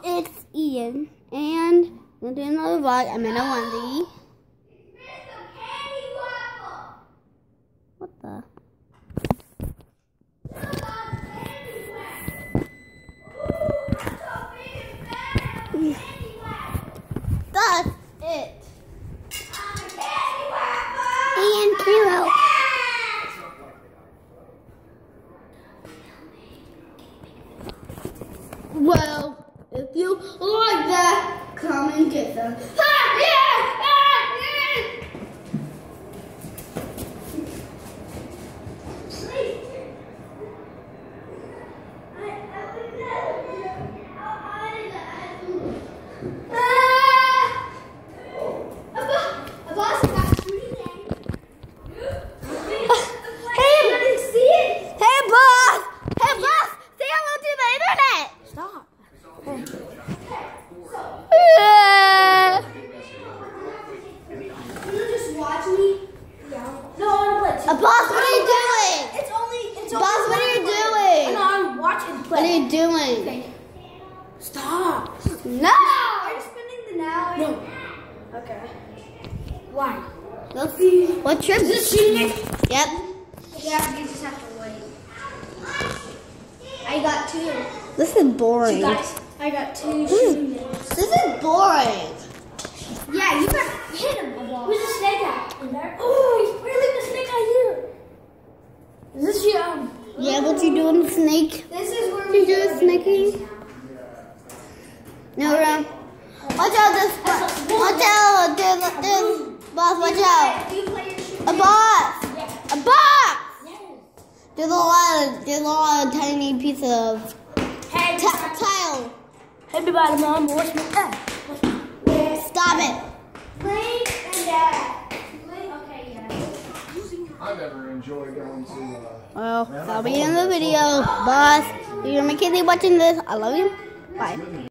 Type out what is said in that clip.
it's Ian, and I'm going to do another vlog. I'm in a onesie. What the? That's it. And Kilo. Well, if you like that, come and get them. Boss, what are you doing? Boss, what are you doing? No, I'm watching play. What are you doing? Okay. Stop. No! Are you spinning the now? No. Okay. Why? Let's see. What trip is this cheating? Yep. Yeah, you just have to wait. I got 2. This is boring. Guys, I got 2 This is boring. Yeah, you got hit him. Where's the snake at? In there? Oh, we're leaving the snake out here. Is this your Yeah, what you doing, the snake? This is where You do a snakey? No, watch out, this. Watch out, there's boss, watch out. A boss! A boss! There's a lot of tiny pieces of tile. Everybody, Mom, watch me. Stop it. Link and Dad. Okay, yeah. I never enjoyed going to. Well, that'll be in the video. Boss, if you're Mackenzie watching this, I love you. Bye.